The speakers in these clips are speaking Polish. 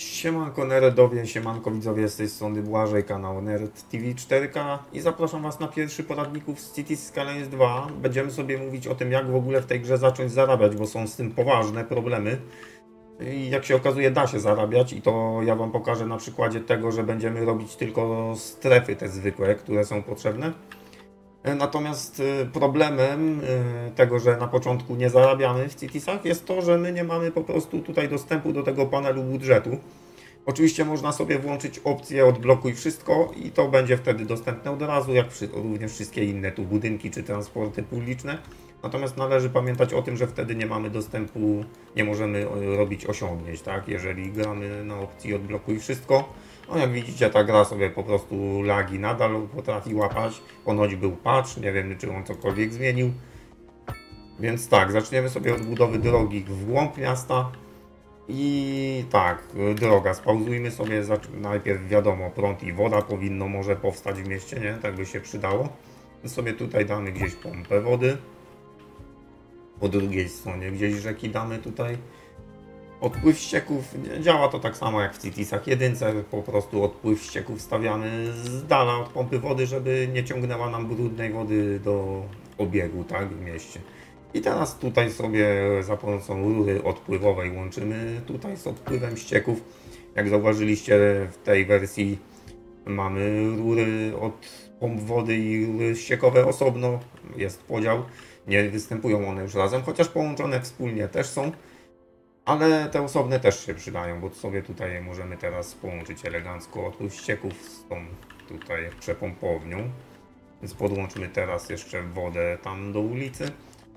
Siemanko Neredowie, siemanko widzowie, z tej strony Błażej, kanał Nerd TV 4K i zapraszam Was na pierwszy poradników z Cities Skylines 2. Będziemy sobie mówić o tym, jak w ogóle w tej grze zacząć zarabiać, bo są z tym poważne problemy. I jak się okazuje, da się zarabiać i to ja Wam pokażę na przykładzie tego, że będziemy robić tylko strefy te zwykłe, które są potrzebne. Natomiast problemem tego, że na początku nie zarabiamy w Citiesach, jest to, że my nie mamy po prostu tutaj dostępu do tego panelu budżetu. Oczywiście można sobie włączyć opcję odblokuj wszystko i to będzie wtedy dostępne od razu, jak również wszystkie inne tu budynki czy transporty publiczne. Natomiast należy pamiętać o tym, że wtedy nie mamy dostępu, nie możemy robić osiągnięć, tak? Jeżeli gramy na opcji odblokuj wszystko. No jak widzicie, ta gra sobie po prostu lagi nadal potrafi łapać. Ponoć był patch, nie wiem czy on cokolwiek zmienił. Więc tak, zaczniemy sobie od budowy drogi w głąb miasta. I tak, droga, spauzujmy sobie, najpierw wiadomo, prąd i woda powinno może powstać w mieście, nie? Tak by się przydało. Więc sobie tutaj damy gdzieś pompę wody. Po drugiej stronie gdzieś rzeki damy tutaj. Odpływ ścieków, działa to tak samo jak w Citiesach 1, po prostu odpływ ścieków stawiamy z dala od pompy wody, żeby nie ciągnęła nam brudnej wody do obiegu, tak, w mieście. I teraz tutaj sobie za pomocą rury odpływowej łączymy tutaj z odpływem ścieków. Jak zauważyliście, w tej wersji mamy rury od pomp wody i rury ściekowe osobno, jest podział. Nie występują one już razem, chociaż połączone wspólnie też są. Ale te osobne też się przydają, bo sobie tutaj możemy teraz połączyć elegancko odpływ ścieków z tą tutaj przepompownią. Więc podłączmy teraz jeszcze wodę tam do ulicy.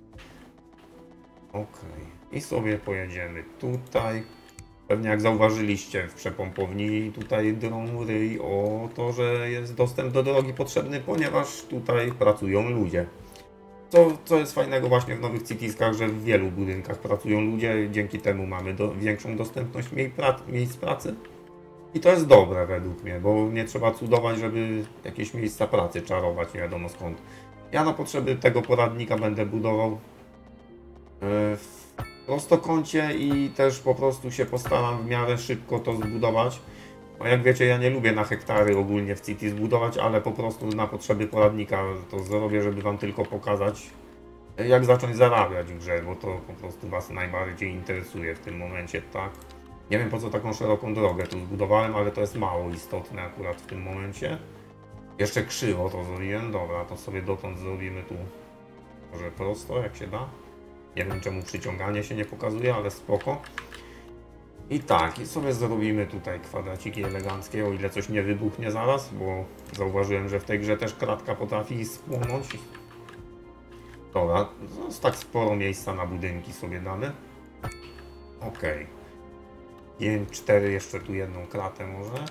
Ok. I sobie pojedziemy tutaj. Pewnie jak zauważyliście w przepompowni tutaj drą ryj o to, że jest dostęp do drogi potrzebny, ponieważ tutaj pracują ludzie. Co jest fajnego właśnie w nowych Citieskach, że w wielu budynkach pracują ludzie, dzięki temu mamy większą dostępność miejsc pracy. I to jest dobre według mnie, bo nie trzeba cudować, żeby jakieś miejsca pracy czarować, nie wiadomo skąd. Ja na potrzeby tego poradnika będę budował w prostokącie i też po prostu się postaram w miarę szybko to zbudować. No jak wiecie, ja nie lubię na hektary ogólnie w Cities budować, ale po prostu na potrzeby poradnika to zrobię, żeby Wam tylko pokazać, jak zacząć zarabiać w grze, bo to po prostu Was najbardziej interesuje w tym momencie, tak? Nie wiem po co taką szeroką drogę tu zbudowałem, ale to jest mało istotne akurat w tym momencie. Jeszcze krzywo to zrobiłem, dobra, to sobie dotąd zrobimy tu może prosto, jak się da. Nie wiem czemu przyciąganie się nie pokazuje, ale spoko. I tak, i sobie zrobimy tutaj kwadraciki eleganckie, o ile coś nie wybuchnie zaraz, bo zauważyłem, że w tej grze też kratka potrafi spłonąć. Dobra, jest tak sporo miejsca na budynki sobie damy. Ok. 5, 4, jeszcze tu jedną kratę może.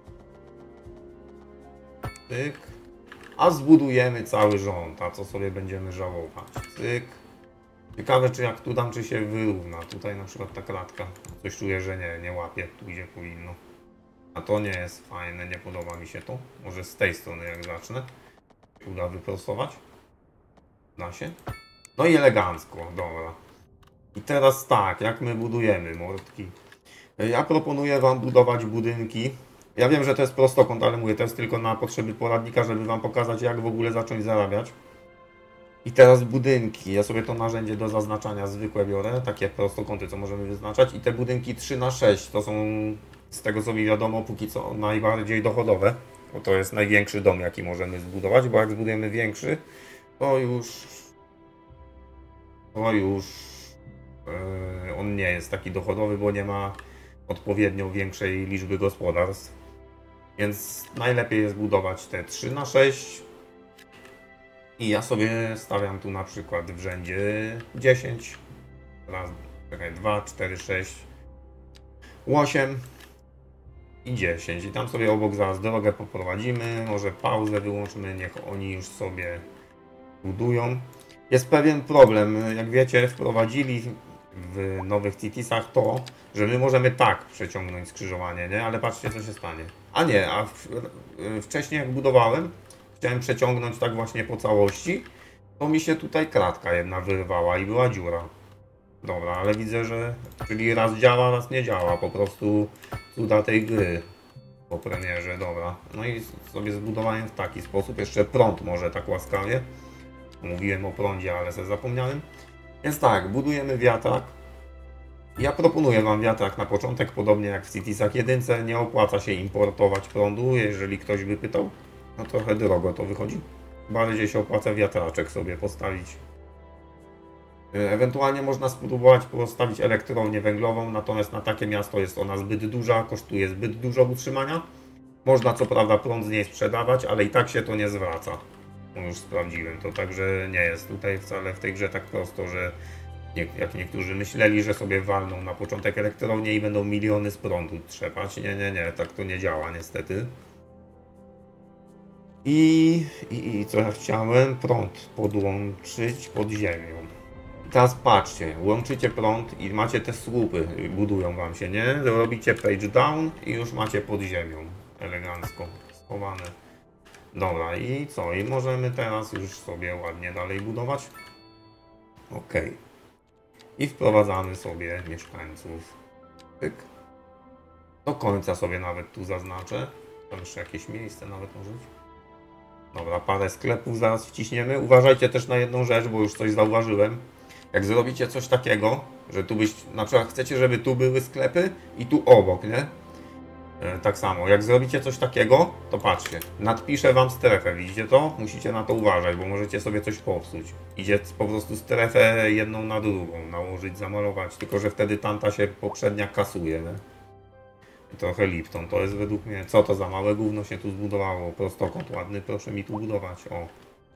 Cyk. A zbudujemy cały rząd, a co sobie będziemy żałować. Cyk. Ciekawe, czy jak tu dam, czy się wyrówna. Tutaj na przykład ta kratka. Coś czuję, że nie łapie tu, gdzie powinno. A to nie jest fajne, nie podoba mi się to. Może z tej strony jak zacznę. Uda wyprostować. Da się. No i elegancko, dobra. I teraz tak, jak my budujemy, mordki. Ja proponuję Wam budować budynki. Ja wiem, że to jest prostokąt, ale mówię, to jest tylko na potrzeby poradnika, żeby Wam pokazać, jak w ogóle zacząć zarabiać. I teraz budynki. Ja sobie to narzędzie do zaznaczania zwykłe biorę, takie prostokąty, co możemy wyznaczać. I te budynki 3×6 to są, z tego co mi wiadomo, póki co najbardziej dochodowe. Bo to jest największy dom, jaki możemy zbudować, bo jak zbudujemy większy, to już on nie jest taki dochodowy, bo nie ma odpowiednio większej liczby gospodarstw. Więc najlepiej jest budować te 3×6. I ja sobie stawiam tu na przykład w rzędzie 10. Raz, czekaj, 2, 4, 6, 8 i 10. I tam sobie obok zaraz drogę poprowadzimy. Może pauzę wyłączmy, niech oni już sobie budują. Jest pewien problem. Jak wiecie, wprowadzili w nowych Citiesach to, że my możemy tak przeciągnąć skrzyżowanie, nie? Ale patrzcie, co się stanie. A nie, wcześniej jak budowałem, chciałem przeciągnąć tak właśnie po całości, to mi się tutaj kratka jedna wyrwała i była dziura. Dobra, ale widzę, że... Czyli raz działa, raz nie działa. Po prostu cuda tej gry po premierze, dobra. No i sobie zbudowałem w taki sposób. Jeszcze prąd może tak łaskawie. Mówiłem o prądzie, ale sobie zapomniałem. Więc tak, budujemy wiatrak. Ja proponuję Wam wiatrak na początek, podobnie jak w Citiesach 1. Nie opłaca się importować prądu, jeżeli ktoś by pytał. No trochę drogo to wychodzi. Bardziej się opłaca wiatraczek sobie postawić. Ewentualnie można spróbować postawić elektrownię węglową, natomiast na takie miasto jest ona zbyt duża, kosztuje zbyt dużo utrzymania. Można co prawda prąd z niej sprzedawać, ale i tak się to nie zwraca. No już sprawdziłem to, także nie jest tutaj wcale w tej grze tak prosto, że jak niektórzy myśleli, że sobie walną na początek elektrownię i będą miliony z prądu trzepać. Nie, tak to nie działa niestety. I co ja chciałem? Prąd podłączyć pod ziemią. Teraz patrzcie, łączycie prąd i macie te słupy, budują Wam się, nie? Robicie page down i już macie pod ziemią. Elegancko schowane. Dobra, i co? I możemy teraz już sobie ładnie dalej budować. Ok. I wprowadzamy sobie mieszkańców. Pyk. Do końca sobie nawet tu zaznaczę. Tam jeszcze jakieś miejsce nawet może być. Dobra, parę sklepów zaraz wciśniemy. Uważajcie też na jedną rzecz, bo już coś zauważyłem. Jak zrobicie coś takiego, że tu byś, na przykład chcecie, żeby tu były sklepy i tu obok, nie? Tak samo, jak zrobicie coś takiego, to patrzcie, nadpiszę Wam strefę, widzicie to? Musicie na to uważać, bo możecie sobie coś popsuć. Idzie po prostu strefę jedną na drugą, nałożyć, zamalować, tylko że wtedy tamta się poprzednia kasuje, nie? Trochę Lipton, to jest według mnie, co to za małe gówno się tu zbudowało, prostokąt ładny, proszę mi tu budować, o.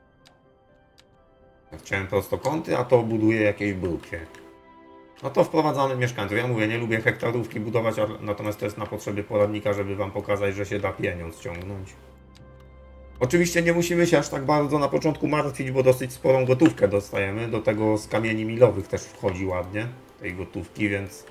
Ja chciałem prostokąty, a to buduje jakieś brukwie. No to wprowadzamy mieszkańców. Ja mówię, nie lubię hektarówki budować, natomiast to jest na potrzeby poradnika, żeby Wam pokazać, że się da pieniądz ciągnąć. Oczywiście nie musimy się aż tak bardzo na początku martwić, bo dosyć sporą gotówkę dostajemy. Do tego z kamieni milowych też wchodzi ładnie, tej gotówki, więc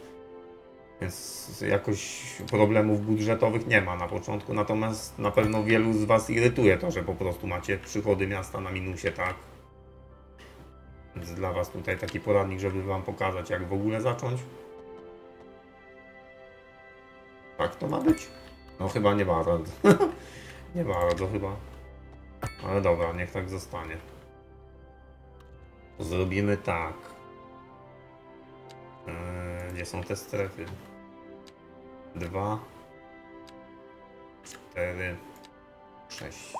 jakoś problemów budżetowych nie ma na początku. Natomiast na pewno wielu z Was irytuje to, że po prostu macie przychody miasta na minusie, tak? Więc dla Was tutaj taki poradnik, żeby Wam pokazać, jak w ogóle zacząć. Tak to ma być? No chyba nie bardzo. Nie bardzo chyba. Ale dobra, niech tak zostanie. Zrobimy tak. Gdzie są te strefy? 2, 4, 6.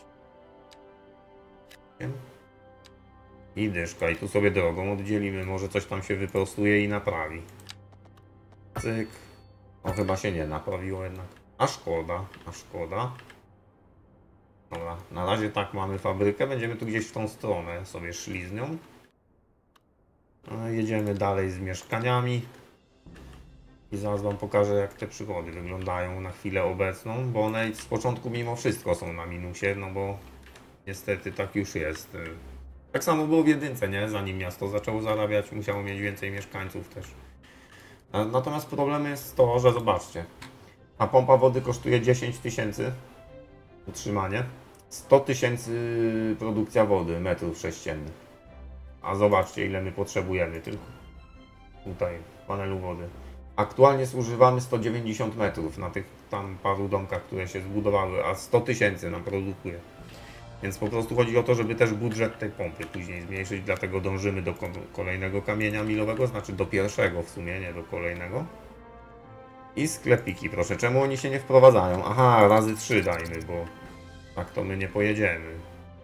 I dyszka. I tu sobie drogą oddzielimy. Może coś tam się wyprostuje i naprawi. Cyk. O, chyba się nie naprawiło jednak. A szkoda, a szkoda. Dobra, na razie tak mamy fabrykę. Będziemy tu gdzieś w tą stronę sobie szli z nią. Jedziemy dalej z mieszkaniami. I zaraz Wam pokażę, jak te przychody wyglądają na chwilę obecną. Bo one z początku mimo wszystko są na minusie. No bo niestety tak już jest. Tak samo było w jedynce, nie? Zanim miasto zaczęło zarabiać, musiało mieć więcej mieszkańców też. Natomiast problem jest to, że zobaczcie. A pompa wody kosztuje 10 000 utrzymanie. 100 000 produkcja wody, metrów sześciennych. A zobaczcie, ile my potrzebujemy tylko. Tutaj, w panelu wody. Aktualnie zużywamy 190 metrów na tych tam paru domkach, które się zbudowały, a 100 000 nam produkuje. Więc po prostu chodzi o to, żeby też budżet tej pompy później zmniejszyć, dlatego dążymy do kolejnego kamienia milowego, znaczy do pierwszego w sumie, nie do kolejnego. I sklepiki, proszę. Czemu oni się nie wprowadzają? Aha, razy 3 dajmy, bo tak to my nie pojedziemy.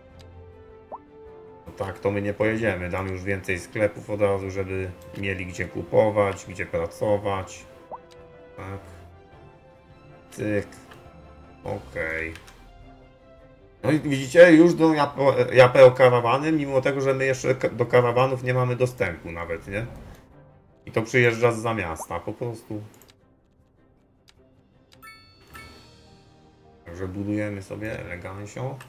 No tak to my nie pojedziemy. Dam już więcej sklepów od razu, żeby mieli gdzie kupować, gdzie pracować. Tak. Cyk. Okej. No i widzicie, już do Japeo karawany, mimo tego, że my jeszcze do karawanów nie mamy dostępu nawet, nie? I to przyjeżdża zza miasta, po prostu. Także budujemy sobie elegancio.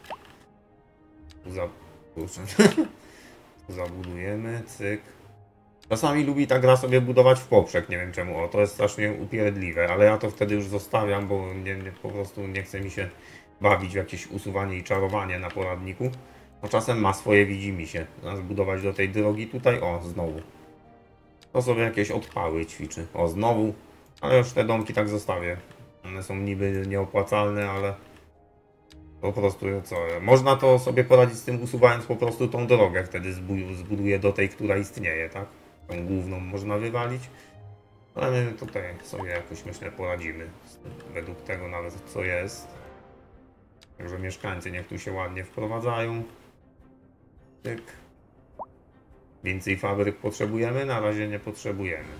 Tu zabudujemy, cyk. Czasami lubi ta gra sobie budować w poprzek, nie wiem czemu. O, to jest strasznie upierdliwe, ale ja to wtedy już zostawiam, bo po prostu nie chce mi się bawić w jakieś usuwanie i czarowanie na poradniku. No czasem ma swoje widzimisię. Zbudować do tej drogi tutaj, o, znowu. To sobie jakieś odpały ćwiczy. O, znowu. Ale już te domki tak zostawię. One są niby nieopłacalne, ale po prostu co? Można to sobie poradzić z tym, usuwając po prostu tą drogę. Wtedy zbuduję do tej, która istnieje, tak? Tą główną można wywalić. Ale my tutaj sobie jakoś, myślę, poradzimy. Według tego nawet, co jest. Także mieszkańcy niech tu się ładnie wprowadzają. Tyk. Więcej fabryk potrzebujemy? Na razie nie potrzebujemy.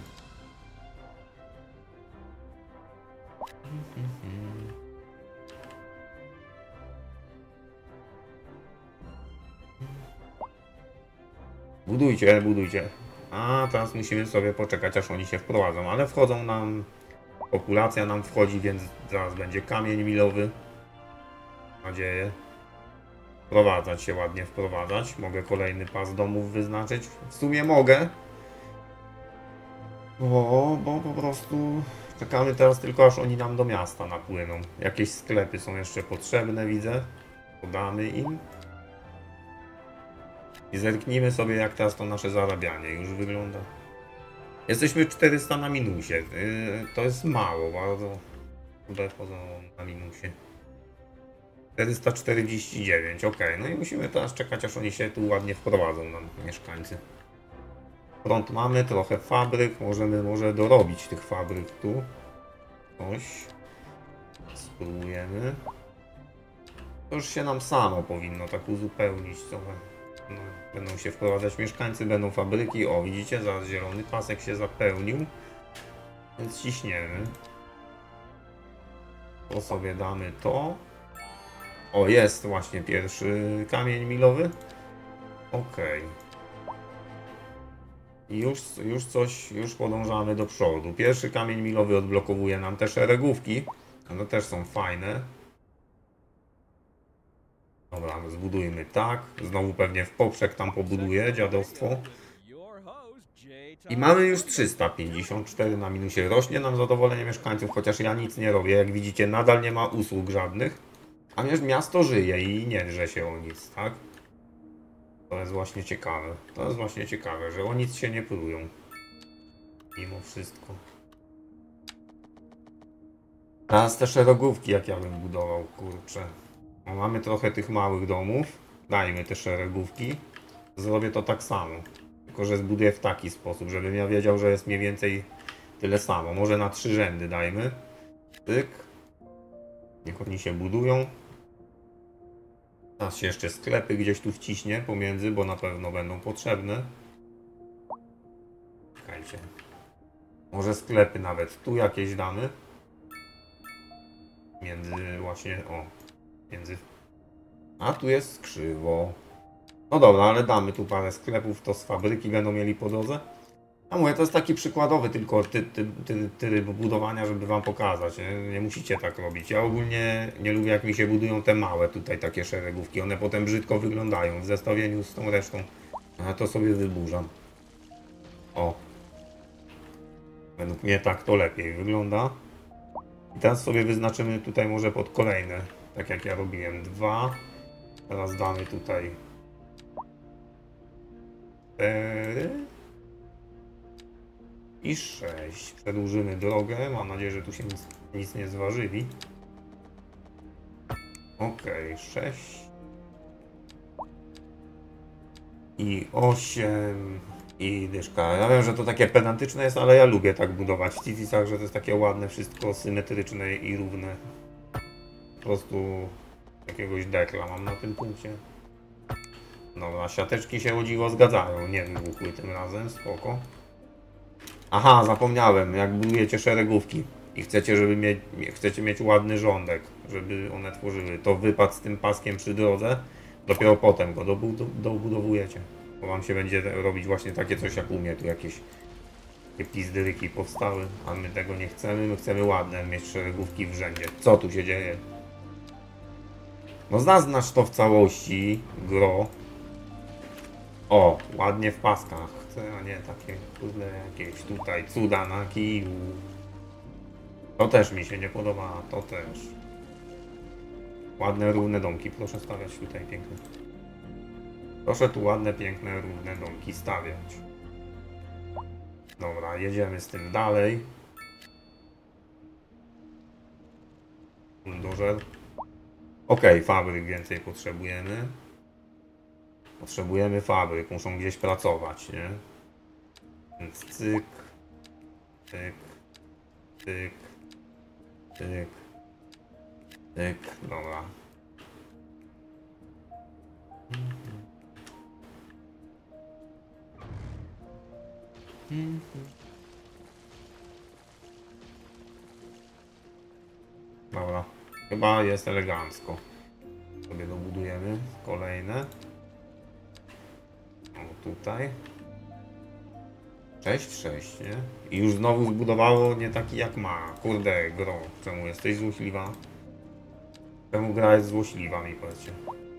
Budujcie, budujcie. A teraz musimy sobie poczekać, aż oni się wprowadzą. Ale wchodzą nam... Populacja nam wchodzi, więc zaraz będzie kamień milowy. Mam nadzieję. Wprowadzać się, ładnie wprowadzać. Mogę kolejny pas domów wyznaczyć. W sumie mogę. Bo po prostu czekamy teraz tylko, aż oni nam do miasta napłyną. Jakieś sklepy są jeszcze potrzebne, widzę. Podamy im. I zerknijmy sobie, jak teraz to nasze zarabianie już wygląda. Jesteśmy 400 na minusie. To jest mało, bardzo. Tutaj chodzą na minusie. 449, ok. No i musimy teraz czekać, aż oni się tu ładnie wprowadzą, nam mieszkańcy. Prąd mamy, trochę fabryk. Możemy może dorobić tych fabryk tu. Coś. Spróbujemy. To już się nam samo powinno tak uzupełnić trochę. No, będą się wprowadzać mieszkańcy, będą fabryki. O, widzicie, zaraz zielony pasek się zapełnił. Więc ciśniemy. To sobie damy to. O, jest właśnie pierwszy kamień milowy. Okej. Już podążamy do przodu. Pierwszy kamień milowy odblokowuje nam te szeregówki. One też są fajne. Dobra, zbudujmy tak. Znowu pewnie w poprzek tam pobuduję dziadostwo. I mamy już 354 na minusie. Rośnie nam zadowolenie mieszkańców, chociaż ja nic nie robię. Jak widzicie, nadal nie ma usług żadnych. A miasto żyje i nie drze się o nic, tak? To jest właśnie ciekawe. To jest właśnie ciekawe, że o nic się nie prują. Mimo wszystko. Teraz te szeregówki, jak ja bym budował, kurczę. No, mamy trochę tych małych domów. Dajmy te szeregówki. Zrobię to tak samo. Tylko, że zbuduję w taki sposób, żebym ja wiedział, że jest mniej więcej tyle samo. Może na 3 rzędy dajmy. Tyk. Niech oni się budują. Teraz się jeszcze sklepy gdzieś tu wciśnie pomiędzy, bo na pewno będą potrzebne. Czekajcie. Może sklepy nawet tu jakieś damy. Między właśnie, o. Między... A tu jest krzywo. No dobra, ale damy tu parę sklepów, to z fabryki będą mieli po drodze. A mówię, to jest taki przykładowy tylko tryb budowania, żeby wam pokazać. Nie musicie tak robić. Ja ogólnie nie lubię, jak mi się budują te małe tutaj takie szeregówki. One potem brzydko wyglądają w zestawieniu z tą resztą. A to sobie wyburzam. O. Według mnie tak to lepiej wygląda. I teraz sobie wyznaczymy tutaj może pod kolejne. Tak jak ja robiłem 2. Teraz damy tutaj 4. I 6. Przedłużymy drogę. Mam nadzieję, że tu się nic nie zważyli. Ok, 6. I 8. I dyszka. Ja wiem, że to takie pedantyczne jest, ale ja lubię tak budować w Citisach, że to jest takie ładne, wszystko symetryczne i równe. Po prostu jakiegoś dekla mam na tym punkcie. Dobra, siateczki się o dziwo zgadzają. Nie wybuchły tym razem, spoko. Aha, zapomniałem, jak budujecie szeregówki i chcecie mieć ładny rządek, żeby one tworzyły, to wypad z tym paskiem przy drodze, dopiero potem go dobudowujecie. Bo wam się będzie robić właśnie takie coś jak u mnie, tu jakieś pizdyryki powstały, a my tego nie chcemy, my chcemy ładne mieć szeregówki w rzędzie. Co tu się dzieje? No zaznacz to w całości, gro. O, ładnie w paskach chcę, a nie takie kurde jakieś tutaj cuda na kiju. To też mi się nie podoba, to też. Ładne, równe domki, proszę stawiać tutaj piękne. Proszę tu ładne, piękne, równe domki stawiać. Dobra, jedziemy z tym dalej. Buldożer. Okej, fabryk więcej potrzebujemy. Potrzebujemy fabryk, muszą gdzieś pracować, nie? Więc cyk, cyk, cyk, cyk, cyk, dobra. Dobra, chyba jest elegancko. Sobie dobudujemy kolejne. O, tutaj. 6, nie? I już znowu zbudowało nie taki jak ma. Kurde, gro, czemu jesteś złośliwa? Czemu gra jest złośliwa, mi powiedzcie?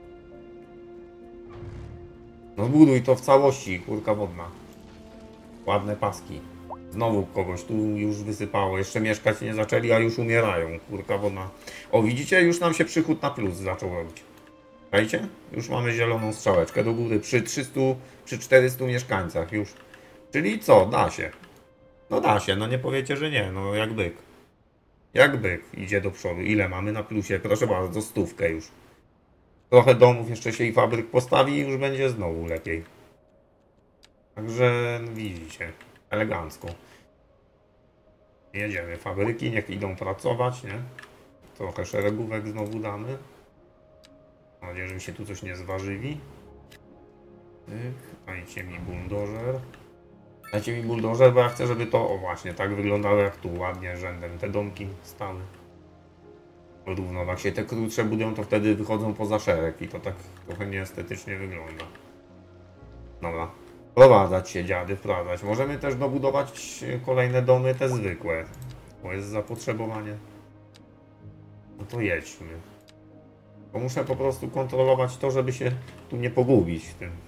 No zbuduj to w całości, kurka wodna. Ładne paski. Znowu kogoś tu już wysypało. Jeszcze mieszkać nie zaczęli, a już umierają. Kurka wodna. O, widzicie? Już nam się przychód na plus zaczął robić. Słuchajcie? Już mamy zieloną strzałeczkę do góry przy 300, przy 400 mieszkańcach już. Czyli co? Da się. No da się, no nie powiecie, że nie. No jak byk. Jak byk idzie do przodu. Ile mamy na plusie? Proszę bardzo, 100 już. Trochę domów jeszcze się i fabryk postawi i już będzie znowu lepiej. Także no, widzicie. Elegancko. Jedziemy. Fabryki niech idą pracować, nie? Trochę szeregówek znowu damy. Mam nadzieję, że mi się tu coś nie zwarzywi. Dajcie mi buldożer. Dajcie mi buldożer, bo ja chcę, żeby to, o właśnie, tak wyglądało jak tu, ładnie rzędem te domki stały. Równo, jak się te krótsze budują, to wtedy wychodzą poza szereg i to tak trochę nieestetycznie wygląda. Dobra. Wprowadzać się, dziady, wprowadzać. Możemy też dobudować kolejne domy, te zwykłe. Bo jest zapotrzebowanie. No to jedźmy. Bo muszę po prostu kontrolować to, żeby się tu nie pogubić w tym.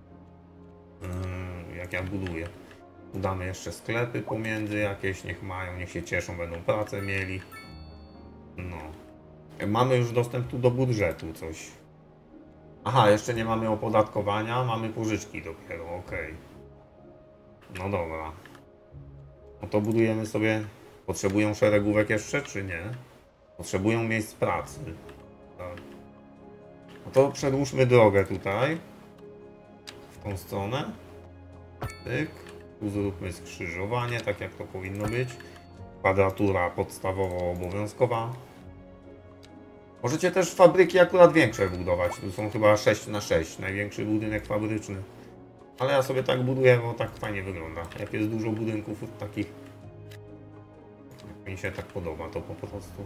Jak ja buduję. Udamy jeszcze sklepy pomiędzy jakieś, niech mają, niech się cieszą, będą pracę mieli. No. Mamy już dostęp tu do budżetu, coś. Aha, jeszcze nie mamy opodatkowania, mamy pożyczki dopiero, okej. No dobra. No to budujemy sobie... Potrzebują szeregówek jeszcze, czy nie? Potrzebują miejsc pracy. Tak. No to przedłużmy drogę tutaj. W tą stronę. Tyk. Tu zróbmy skrzyżowanie, tak jak to powinno być. Kwadratura podstawowo obowiązkowa. Możecie też fabryki akurat większe budować. Tu są chyba 6×6. Największy budynek fabryczny. Ale ja sobie tak buduję, bo tak fajnie wygląda. Jak jest dużo budynków takich. Jak mi się tak podoba, to po prostu.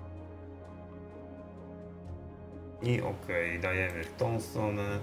I okej, dajemy w tą stronę.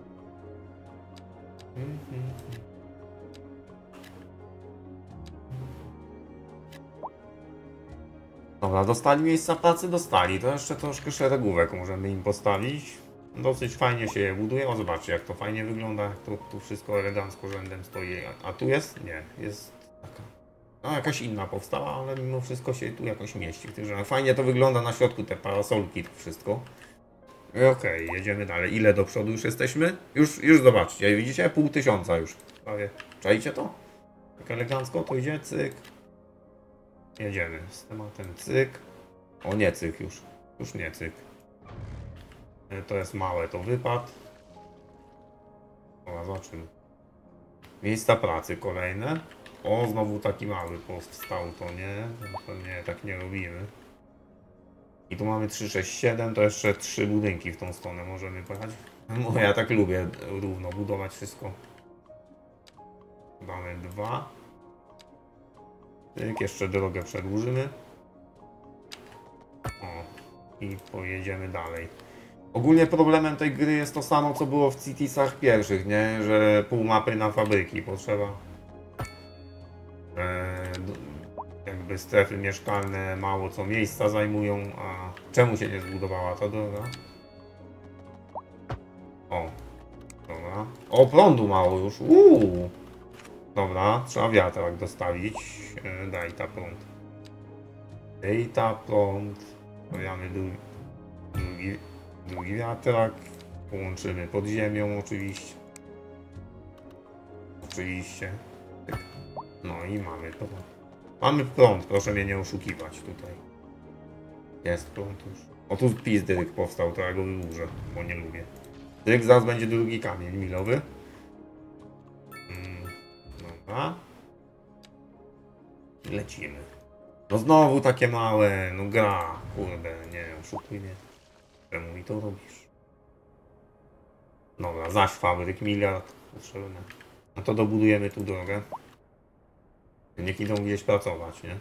Dobra, dostali miejsca pracy? Dostali. To jeszcze troszkę szeregówek możemy im postawić. Dosyć fajnie się je buduje. O, zobaczcie jak to fajnie wygląda. Jak to tu wszystko elegancko rzędem stoi. A tu jest? Nie. Jest taka... No jakaś inna powstała, ale mimo wszystko się tu jakoś mieści. Fajnie to wygląda na środku, te parasolki, to wszystko. Okej, jedziemy dalej. Ile do przodu już jesteśmy? Już zobaczcie, widzicie? 500 już. Prawie. Czajcie to? Tak elegancko to idzie, cyk. Jedziemy z tematem cyk. O nie cyk już. Już nie cyk. To jest małe, to wypad. Dobra, zobaczymy. Miejsca pracy kolejne. O, znowu taki mały post wstał, to nie. To nie, tak nie robimy. I tu mamy 3, 6, 7, to jeszcze 3 budynki w tą stronę możemy pojechać. No ja tak lubię równo budować wszystko. Damy 2. Tyk, jeszcze drogę przedłużymy. O, i pojedziemy dalej. Ogólnie problemem tej gry jest to samo, co było w Citisach pierwszych, nie? Że pół mapy na fabryki potrzeba. Jakby strefy mieszkalne mało co miejsca zajmują, a czemu się nie zbudowała ta droga? O, dobra. O, prądu mało już. Dobra, trzeba wiatrak dostawić. Daj ta prąd. Daj ta prąd. Stawiamy drugi wiatrak. Połączymy pod ziemią oczywiście. No i mamy to. Mamy prąd, proszę mnie nie oszukiwać tutaj. Jest prąd już. O, tu pizdyryk powstał, to ja go wyburzę, bo nie lubię. Dyryk zaraz będzie drugi kamień milowy. Dobra. I lecimy. No znowu takie małe, no gra. Kurde, nie, oszukuj mnie. Czemu mi to robisz? Dobra, zaś fabryk, miliard potrzebny. No to dobudujemy tu drogę. Niech idą gdzieś pracować, nie?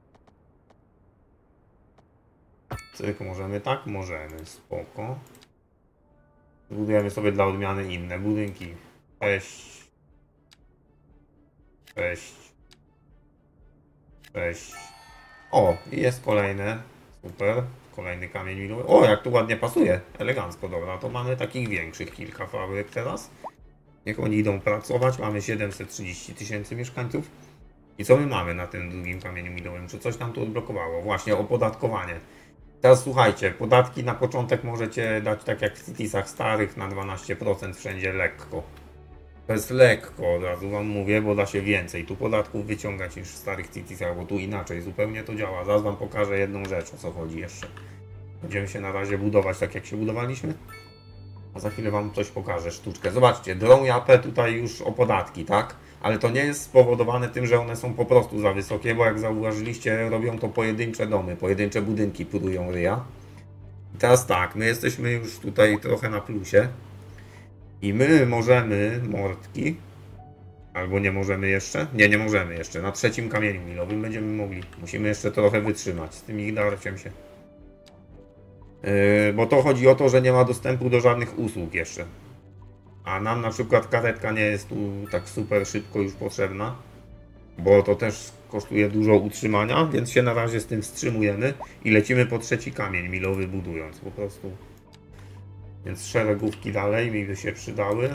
Cyk, możemy tak? Możemy, spoko. Budujemy sobie dla odmiany inne budynki. 6. 6. 6. O, i jest kolejne. Super. Kolejny kamień milowy. O, jak tu ładnie pasuje. Elegancko, dobra. To mamy takich większych kilka fabryk teraz. Niech oni idą pracować. Mamy 730 000 mieszkańców. I co my mamy na tym drugim kamieniu milowym? Czy coś nam tu odblokowało? Właśnie opodatkowanie. Teraz słuchajcie, podatki na początek możecie dać tak jak w Citisach starych na 12% wszędzie lekko. To jest lekko, od razu wam mówię, bo da się więcej tu podatków wyciągać niż w starych Citisach, bo tu inaczej zupełnie to działa. Zaraz wam pokażę jedną rzecz, o co chodzi jeszcze. Będziemy się na razie budować tak jak się budowaliśmy. A za chwilę wam coś pokażę, sztuczkę. Zobaczcie, drą japę tutaj już o podatki, tak? Ale to nie jest spowodowane tym, że one są po prostu za wysokie, bo jak zauważyliście, robią to pojedyncze domy, pojedyncze budynki purują ryja. I teraz tak, my jesteśmy już tutaj trochę na plusie. I my możemy, mordki, albo nie możemy jeszcze? Nie możemy jeszcze. Na trzecim kamieniu milowym będziemy mogli. Musimy jeszcze trochę wytrzymać z tym ich darciem się. Bo to chodzi o to, że nie ma dostępu do żadnych usług jeszcze. A nam na przykład karetka nie jest tu tak super szybko już potrzebna. Bo to też kosztuje dużo utrzymania, więc się na razie z tym wstrzymujemy. I lecimy po trzeci kamień milowy budując po prostu. Więc szeregówki dalej mi by się przydały.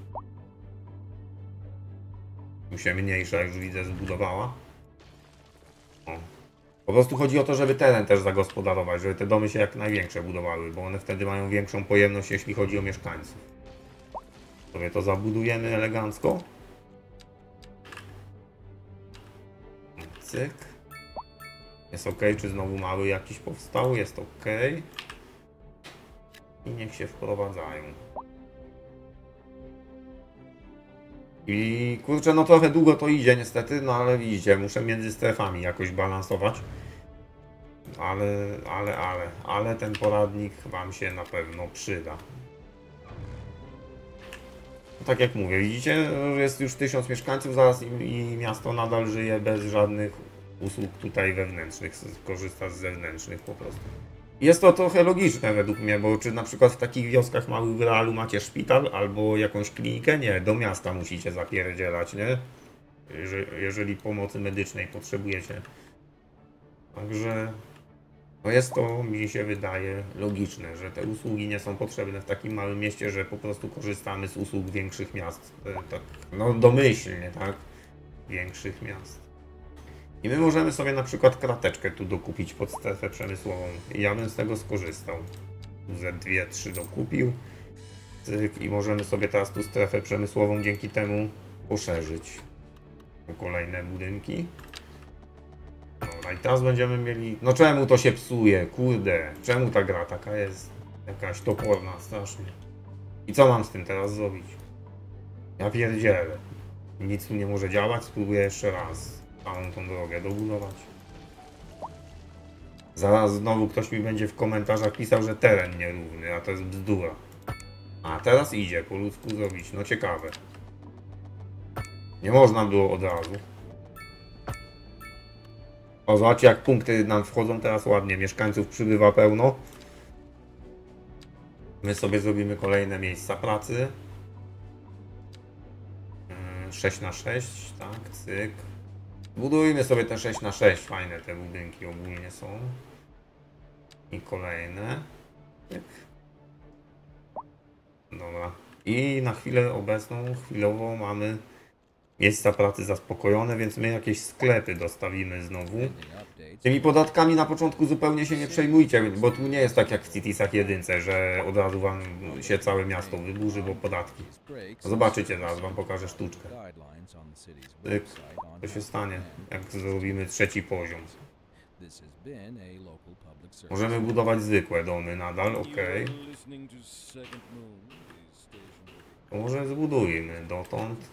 Tu się mniejsza już widzę zbudowała. O. Po prostu chodzi o to, żeby teren też zagospodarować, żeby te domy się jak największe budowały, bo one wtedy mają większą pojemność, jeśli chodzi o mieszkańców. Sobie to zabudujemy elegancko. Cyk. Jest ok, czy znowu mały jakiś powstał? Jest ok. I niech się wprowadzają. I kurczę, no trochę długo to idzie niestety, no ale widzicie, muszę między strefami jakoś balansować. Ale ten poradnik wam się na pewno przyda. Tak jak mówię, widzicie, jest już 1000 mieszkańców zaraz i miasto nadal żyje bez żadnych usług tutaj wewnętrznych, korzysta z zewnętrznych po prostu. Jest to trochę logiczne według mnie, bo czy na przykład w takich wioskach małych w realu macie szpital albo jakąś klinikę? Nie, do miasta musicie zapierdzielać, nie? Jeżeli pomocy medycznej potrzebujecie. Także no jest to, mi się wydaje, logiczne, że te usługi nie są potrzebne w takim małym mieście, że po prostu korzystamy z usług większych miast. Tak, no domyślnie, tak? Większych miast. I my możemy sobie na przykład krateczkę tu dokupić pod strefę przemysłową. I ja bym z tego skorzystał. Ze 2-3 dokupił. Cyk, i możemy sobie teraz tu strefę przemysłową dzięki temu poszerzyć o kolejne budynki. Dobra, i teraz będziemy mieli... No czemu to się psuje? Kurde, czemu ta gra taka jest jakaś toporna strasznie? I co mam z tym teraz zrobić? Ja pierdzielę. Nic tu nie może działać, spróbuję jeszcze raz całą tą drogę dobudować. Zaraz znowu ktoś mi będzie w komentarzach pisał, że teren nierówny, a to jest bzdura. A teraz idzie po ludzku zrobić, no ciekawe. Nie można było od razu. O, zobaczcie jak punkty nam wchodzą teraz ładnie, mieszkańców przybywa pełno. My sobie zrobimy kolejne miejsca pracy. 6×6, tak, cyk. Budujmy sobie te 6×6, fajne te budynki ogólnie są. I kolejne. Cyk. Dobra. I na chwilę obecną, chwilowo mamy Miejsca pracy zaspokojone, więc my jakieś sklepy dostawimy znowu. Tymi podatkami na początku zupełnie się nie przejmujcie, bo tu nie jest tak jak w Citisach 1, że od razu wam się całe miasto wyburzy, bo podatki. Zobaczycie, zaraz wam pokażę sztuczkę. Tyk. Co się stanie, jak zrobimy trzeci poziom. Możemy budować zwykłe domy nadal, ok. To może zbudujmy dotąd.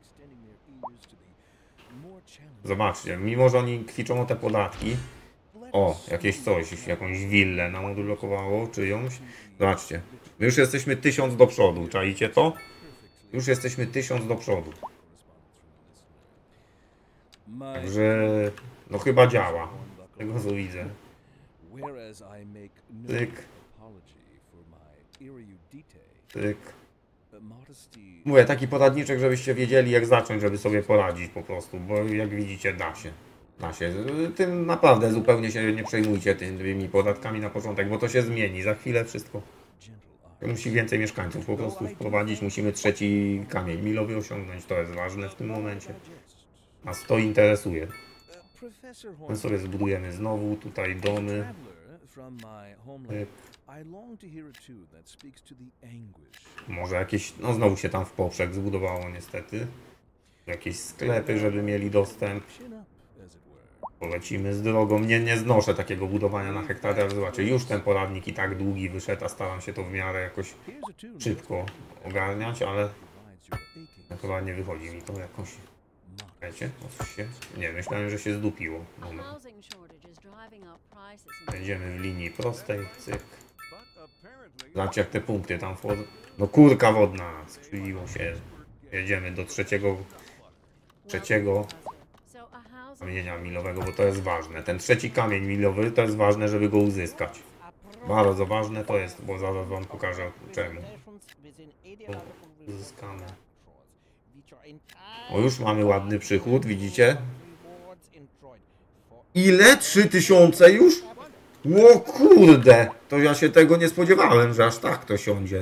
Zobaczcie, mimo że oni kwiczą o te podatki. O, jakieś coś, jakąś willę nam odblokowało, czyjąś. Zobaczcie, my już jesteśmy 1000 do przodu, czaicie to? Już jesteśmy 1000 do przodu. Także, no chyba działa. Tego co widzę. Tyk. Tyk. Mówię, taki poradniczek, żebyście wiedzieli jak zacząć, żeby sobie poradzić po prostu, bo jak widzicie da się. Da się. Tym naprawdę zupełnie się nie przejmujcie tymi podatkami na początek, bo to się zmieni. Za chwilę wszystko. Musi więcej mieszkańców po prostu wprowadzić. Musimy trzeci kamień milowy osiągnąć. To jest ważne w tym momencie. Nas to interesuje. My sobie zbudujemy znowu tutaj domy. Może jakieś, no znowu się tam w poprzek zbudowało niestety. Jakieś sklepy, żeby mieli dostęp. Polecimy z drogą. Nie znoszę takiego budowania na hektary, ale zobaczcie, już ten poradnik i tak długi wyszedł, a staram się to w miarę jakoś szybko ogarniać, ale chyba nie wychodzi mi to jakoś. Wiecie, o coś się... Nie, myślałem, że się zdupiło. Moment. Będziemy w linii prostej, cyk. Zobaczcie jak te punkty tam wchodzą. No kurka wodna, skrzywiło się. Jedziemy do trzeciego kamienia milowego, bo to jest ważne. Ten trzeci kamień milowy to jest ważne, żeby go uzyskać. Bardzo ważne to jest, bo zaraz wam pokażę czemu. Uzyskamy. O, już mamy ładny przychód, widzicie? Ile? 3000 już? O kurde! To ja się tego nie spodziewałem, że aż tak to siądzie.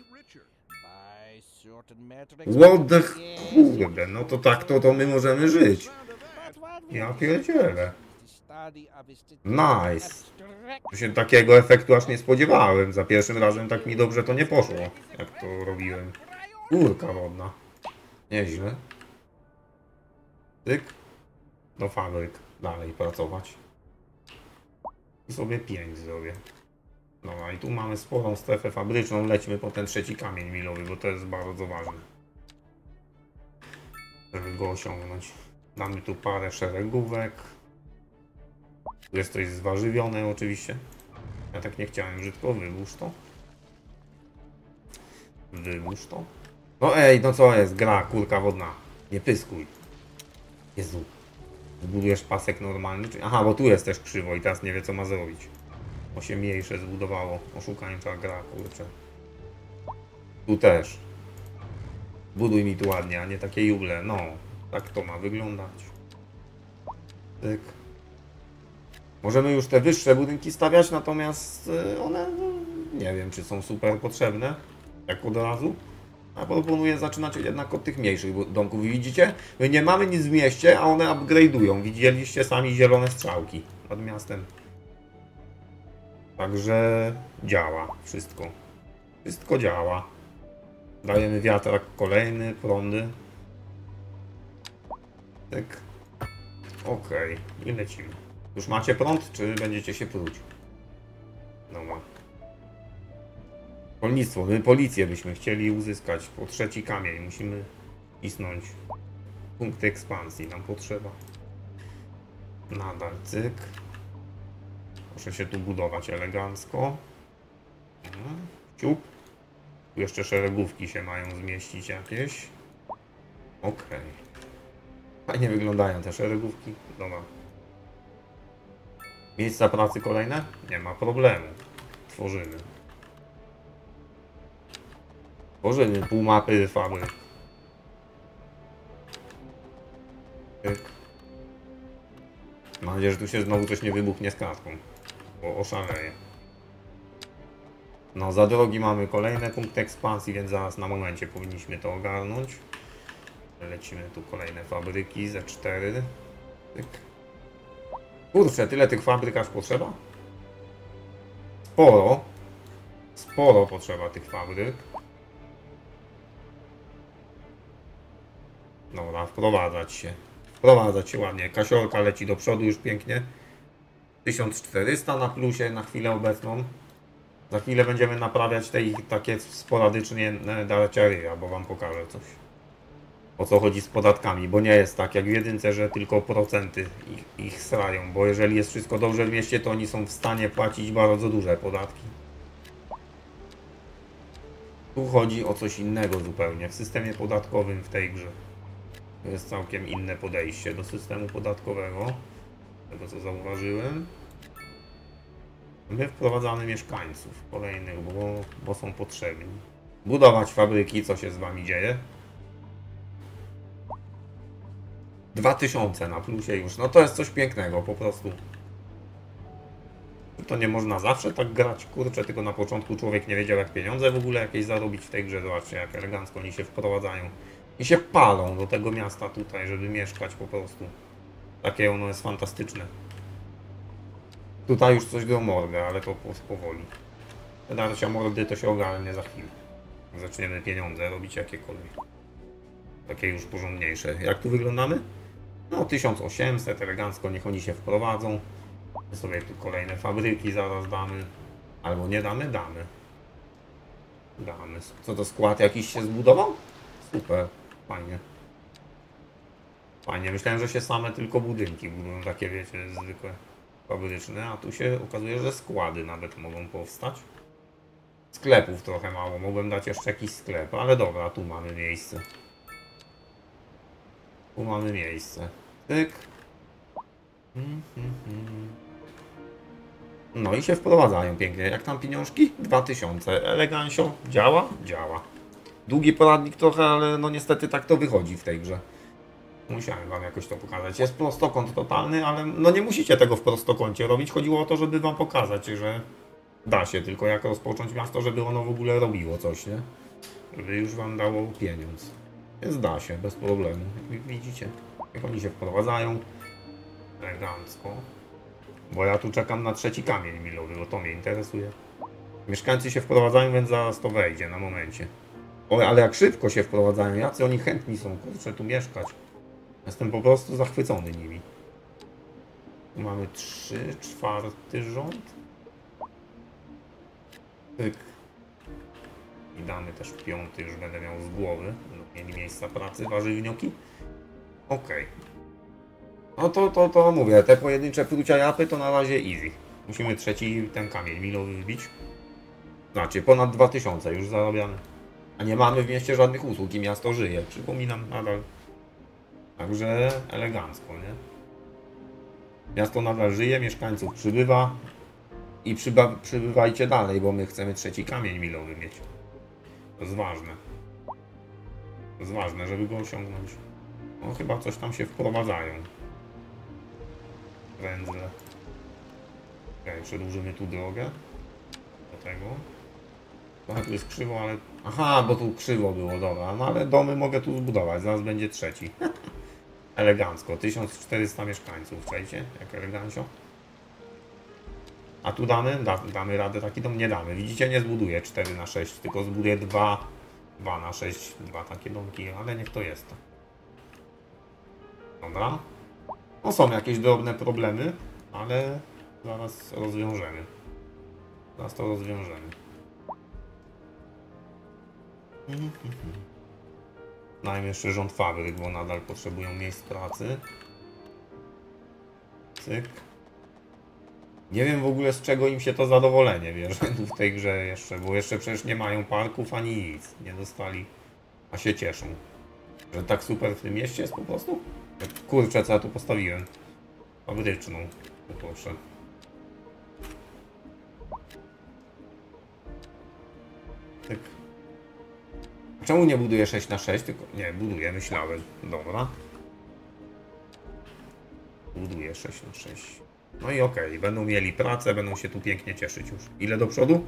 What the... Kurde, no to tak to my możemy żyć. Ja pierdzielę. Nice. To się takiego efektu aż nie spodziewałem. Za pierwszym razem tak mi dobrze to nie poszło, jak to robiłem. Kurka wodna. Nieźle. Tyk. Do fabryk. Dalej pracować. I sobie 5 zrobię. Dobra, i tu mamy sporą strefę fabryczną. Lećmy po ten trzeci kamień milowy, bo to jest bardzo ważne. Żeby go osiągnąć. Damy tu parę szeregówek. Tu jest coś zwarzywione oczywiście. Ja tak nie chciałem brzydko. Wyłóż to. Wyłóż to. No ej, no co jest? Gra, kurka wodna. Nie pyskuj. Jezu. Zbudujesz pasek normalny? Aha, bo tu jest też krzywo i teraz nie wie co ma zrobić. Bo się mniejsze zbudowało. Oszukańcza gra, kurczę. Tu też. Buduj mi tu ładnie, a nie takie juble. No, tak to ma wyglądać. Tyk. Możemy już te wyższe budynki stawiać, natomiast one nie wiem, czy są super potrzebne. Tak od razu. A proponuję zaczynać jednak od tych mniejszych domków. Widzicie? My nie mamy nic w mieście, a one upgrade'ują. Widzieliście sami zielone strzałki nad miastem. Także działa wszystko. Wszystko działa. Dajemy wiatrak kolejny, prądy. Tak. Okej. I lecimy. Już macie prąd, czy będziecie się pruć? Dobra. Rolnictwo. My policję byśmy chcieli uzyskać po trzeci kamień. Musimy cisnąć. Punkty ekspansji nam potrzeba. Nadal cyk. Muszę się tu budować elegancko. Ciup. Tu jeszcze szeregówki się mają zmieścić jakieś. Okej. Fajnie wyglądają te szeregówki. Dobra. Miejsca pracy kolejne? Nie ma problemu. Tworzymy. Tworzymy pół mapy fabryk. Mam nadzieję, że tu się znowu coś nie wybuchnie z klatką. Bo oszaleję. No, za drogi mamy kolejne punkty ekspansji, więc zaraz na momencie powinniśmy to ogarnąć. Lecimy tu kolejne fabryki, ze 4. Tyk. Kurczę, tyle tych fabryk aż potrzeba? Sporo. Sporo potrzeba tych fabryk. Dobra, wprowadzać się. Wprowadzać się ładnie. Kasiorka leci do przodu już pięknie. 1400 na plusie na chwilę obecną. Za chwilę będziemy naprawiać te ich takie sporadycznie darcia ryja, bo wam pokażę coś. O co chodzi z podatkami, bo nie jest tak jak w jedynce, że tylko procenty ich srają, bo jeżeli jest wszystko dobrze w mieście, to oni są w stanie płacić bardzo duże podatki. Tu chodzi o coś innego zupełnie. W systemie podatkowym w tej grze jest całkiem inne podejście do systemu podatkowego. Tego co zauważyłem. My wprowadzamy mieszkańców kolejnych, bo są potrzebni. Budować fabryki, co się z wami dzieje. 2000 na plusie już, no to jest coś pięknego po prostu. To nie można zawsze tak grać, kurczę, tylko na początku człowiek nie wiedział jak pieniądze w ogóle jakieś zarobić w tej grze. Zobaczcie jak elegancko oni się wprowadzają i się palą do tego miasta tutaj, żeby mieszkać po prostu. Takie ono jest fantastyczne. Tutaj już coś do mordy, ale to powoli. Te darcia mordy to się ogarnie za chwilę. Zaczniemy pieniądze robić jakiekolwiek. Takie już porządniejsze. Jak tu wyglądamy? No 1800, elegancko, niech oni się wprowadzą. My sobie tu kolejne fabryki zaraz damy. Albo nie damy? Damy. Damy. Co to, skład jakiś się zbudował? Super, fajnie. Fajnie, myślałem, że się same tylko budynki budują, takie wiecie, zwykłe fabryczne, a tu się okazuje, że składy nawet mogą powstać. Sklepów trochę mało, mogłem dać jeszcze jakiś sklep, ale dobra, tu mamy miejsce. Tu mamy miejsce. Tyk. No i się wprowadzają pięknie. Jak tam pieniążki? 2000. Elegancio. Działa? Działa. Długi poradnik trochę, ale no niestety tak to wychodzi w tej grze. Musiałem wam jakoś to pokazać. Jest prostokąt totalny, ale no nie musicie tego w prostokącie robić. Chodziło o to, żeby wam pokazać, że da się tylko jak rozpocząć miasto, żeby ono w ogóle robiło coś, nie? Żeby już wam dało pieniądz. Więc da się, bez problemu. Jak widzicie, jak oni się wprowadzają. Elegancko. Bo ja tu czekam na trzeci kamień milowy, bo to mnie interesuje. Mieszkańcy się wprowadzają, więc zaraz to wejdzie na momencie. O, ale jak szybko się wprowadzają, jacy oni chętni są, kurczę, tu mieszkać. Jestem po prostu zachwycony nimi. Tu mamy 3/4 rząd. Tyk. I damy też 5, już będę miał z głowy. Mieli miejsca pracy, warzywnioki. Okej. No to mówię, te pojedyncze fruciajapy to na razie easy. Musimy trzeci ten kamień milowy wybić. Znaczy ponad 2000 już zarabiamy. A nie mamy w mieście żadnych usług i miasto żyje. Przypominam nadal. Także elegancko, nie? Miasto nadal żyje, mieszkańców przybywa. I przybywajcie dalej, bo my chcemy trzeci kamień milowy mieć. To jest ważne. To jest ważne, żeby go osiągnąć. No chyba coś tam się wprowadzają. Węzle. Okej, przedłużymy tu drogę. Do tego. Trochę tu jest krzywo, ale... Aha, bo tu krzywo było, dobra. No ale domy mogę tu zbudować, zaraz będzie trzeci. Elegancko, 1400 mieszkańców, czajcie? Jak elegancio. A tu damy? Damy radę taki dom? Nie damy. Widzicie, nie zbuduję 4/6, tylko zbuduję 2/6, dwa takie domki, ale niech to jest. Dobra. No są jakieś drobne problemy, ale zaraz rozwiążemy. Zaraz to rozwiążemy. Dajmy jeszcze rząd fabryk, bo nadal potrzebują miejsc pracy. Cyk. Nie wiem w ogóle z czego im się to zadowolenie bierze w tej grze jeszcze, bo jeszcze przecież nie mają parków ani nic. Nie dostali, a się cieszą. Że tak super w tym mieście jest po prostu? Kurczę, co ja tu postawiłem? Fabryczną, poproszę. Tak. Czemu nie buduję 6/6, tylko... Nie, buduję, myślałem. Dobra. Buduję 6/6. No i okej, będą mieli pracę, będą się tu pięknie cieszyć już. Ile do przodu?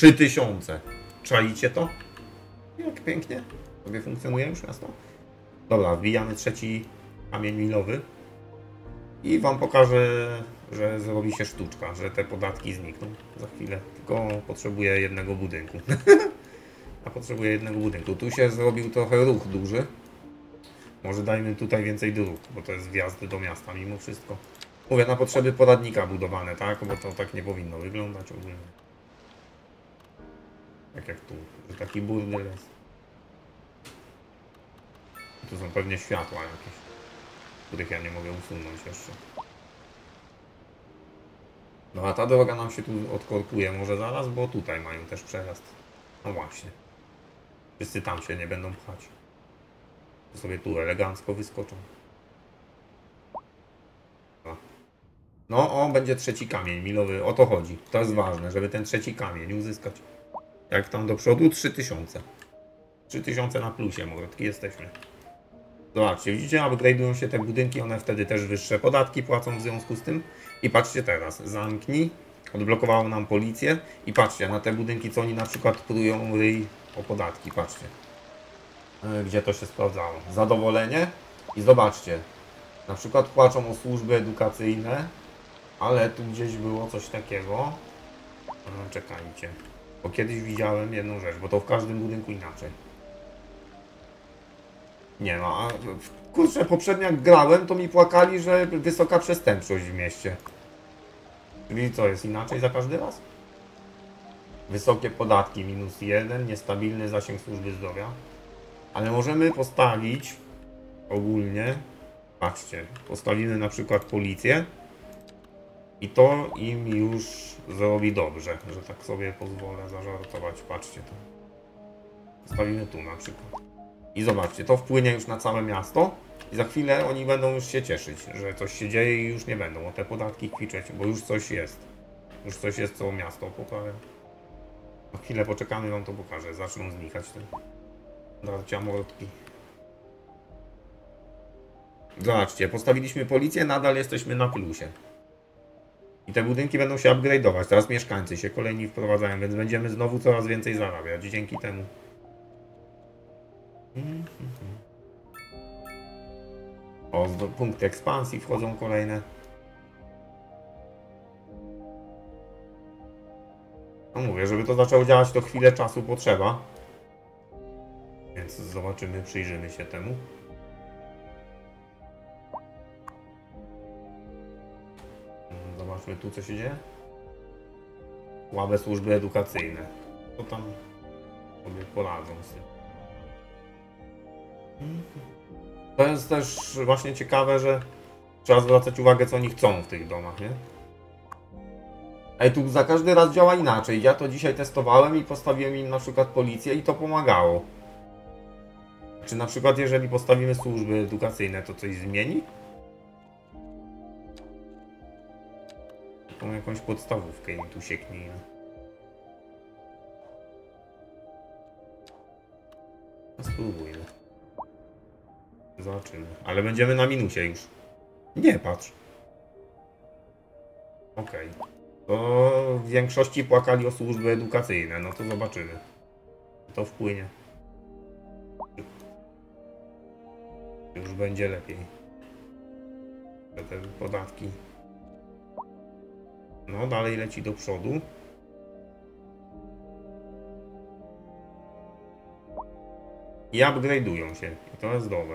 3000. Czaicie to? Jak pięknie sobie funkcjonuje już miasto? Dobra, wbijamy trzeci kamień milowy i wam pokażę, że zrobi się sztuczka, że te podatki znikną za chwilę. Tylko potrzebuję jednego budynku. A potrzebuję jednego budynku. Tu się zrobił trochę ruch duży. Może dajmy tutaj więcej dróg, bo to jest wjazd do miasta mimo wszystko. Mówię, na potrzeby poradnika budowane, tak? Bo to tak nie powinno wyglądać ogólnie. Tak jak tu, że taki burdel jest. Tu są pewnie światła jakieś, których ja nie mogę usunąć jeszcze. No a ta droga nam się tu odkorkuje może zaraz, bo tutaj mają też przejazd. No właśnie. Wszyscy tam się nie będą pchać. To sobie tu elegancko wyskoczą. No, o, będzie trzeci kamień milowy, o to chodzi. To jest ważne, żeby ten trzeci kamień uzyskać. Jak tam do przodu? 3000. 3000 na plusie, mordki, jesteśmy. Zobaczcie, widzicie, upgrade'ują się te budynki, one wtedy też wyższe podatki płacą w związku z tym. I patrzcie teraz, zamknij, odblokowało nam policję i patrzcie na te budynki, co oni na przykład prują ryj o podatki, patrzcie. Gdzie to się sprawdzało. Zadowolenie i zobaczcie, na przykład płaczą o służby edukacyjne, ale tu gdzieś było coś takiego. Czekajcie, bo kiedyś widziałem jedną rzecz, bo to w każdym budynku inaczej. Nie no, a kurczę, poprzednio jak grałem, to mi płakali, że wysoka przestępczość w mieście. Czyli co, jest inaczej za każdy raz? Wysokie podatki, -1, niestabilny zasięg służby zdrowia. Ale możemy postawić ogólnie, patrzcie, postawimy na przykład policję i to im już zrobi dobrze, że tak sobie pozwolę zażartować, patrzcie to. Postawimy tu na przykład. I zobaczcie, to wpłynie już na całe miasto i za chwilę oni będą już się cieszyć, że coś się dzieje i już nie będą o te podatki kwiczeć, bo już coś jest. Już coś jest, co miasto poprawia. Na chwilę poczekamy, wam to pokażę. Zaczną znikać te darcia mordki. Zobaczcie, postawiliśmy policję, nadal jesteśmy na plusie. I te budynki będą się upgrade'ować. Teraz mieszkańcy się kolejni wprowadzają, więc będziemy znowu coraz więcej zarabiać dzięki temu. O, punkty ekspansji wchodzą kolejne. No mówię, żeby to zaczęło działać, to chwilę czasu potrzeba. Więc zobaczymy, przyjrzymy się temu. Zobaczmy tu, co się dzieje. Słabe służby edukacyjne. To tam sobie poradzą z tym. To jest też właśnie ciekawe, że trzeba zwracać uwagę, co oni chcą w tych domach, nie? Ej, tu za każdy raz działa inaczej. Ja to dzisiaj testowałem i postawiłem im na przykład policję i to pomagało. Czy na przykład jeżeli postawimy służby edukacyjne, to coś zmieni? Tą jakąś podstawówkę im tu sieknijmy. Spróbujmy. Zobaczymy. Ale będziemy na minusie już. Nie, patrz. Okej. To w większości płakali o służby edukacyjne. No to zobaczymy. To wpłynie. Już będzie lepiej. Te podatki. No, dalej leci do przodu. I upgrade'ują się. I to jest dobre.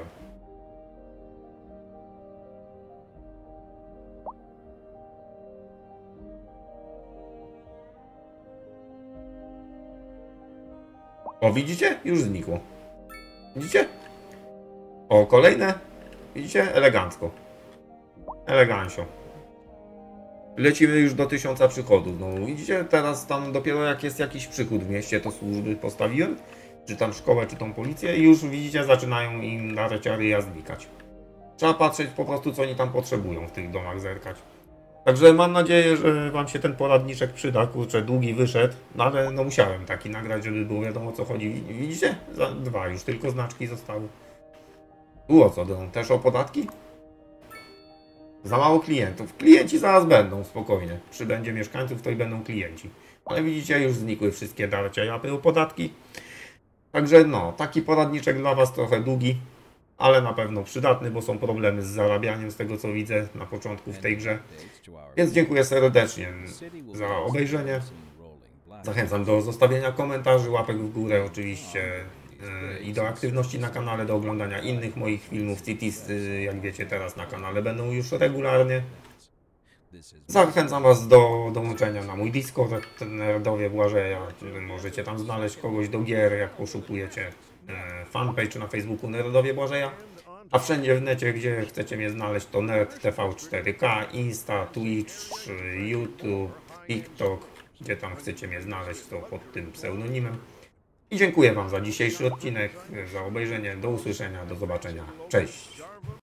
O, widzicie? Już znikło. Widzicie? O, kolejne. Widzicie? Elegancko. Elegancio. Lecimy już do 1000 przychodów. No, widzicie? Teraz tam dopiero jak jest jakiś przychód w mieście, to służby postawiłem. Czy tam szkołę, czy tą policję. I już widzicie, zaczynają im na reciary znikać. Trzeba patrzeć po prostu, co oni tam potrzebują w tych domach, zerkać. Także mam nadzieję, że wam się ten poradniczek przyda. Kurczę, długi wyszedł, no ale no musiałem taki nagrać, żeby było wiadomo, o co chodzi. Widzicie? Za 2 już tylko znaczki zostały. Tu o co? Też o podatki? Za mało klientów. Klienci zaraz będą, spokojnie. Przybędzie mieszkańców, to i będą klienci. Ale widzicie, już znikły wszystkie darcia japy o podatki. Także no, taki poradniczek dla was trochę długi. ale na pewno przydatny, bo są problemy z zarabianiem z tego co widzę na początku w tej grze. Więc dziękuję serdecznie za obejrzenie. Zachęcam do zostawienia komentarzy, łapek w górę oczywiście i do aktywności na kanale, do oglądania innych moich filmów. Cities, jak wiecie, teraz na kanale będą już regularnie. Zachęcam Was do dołączenia na mój Discord, Nerdowie Błażeja. Możecie tam znaleźć kogoś do gier, jak poszukujecie fanpage na Facebooku Nerdowie Błażeja. A wszędzie w necie, gdzie chcecie mnie znaleźć, to Nerd TV4K, Insta, Twitch, YouTube, TikTok. Gdzie tam chcecie mnie znaleźć, to pod tym pseudonimem. I dziękuję Wam za dzisiejszy odcinek, za obejrzenie. Do usłyszenia, do zobaczenia. Cześć!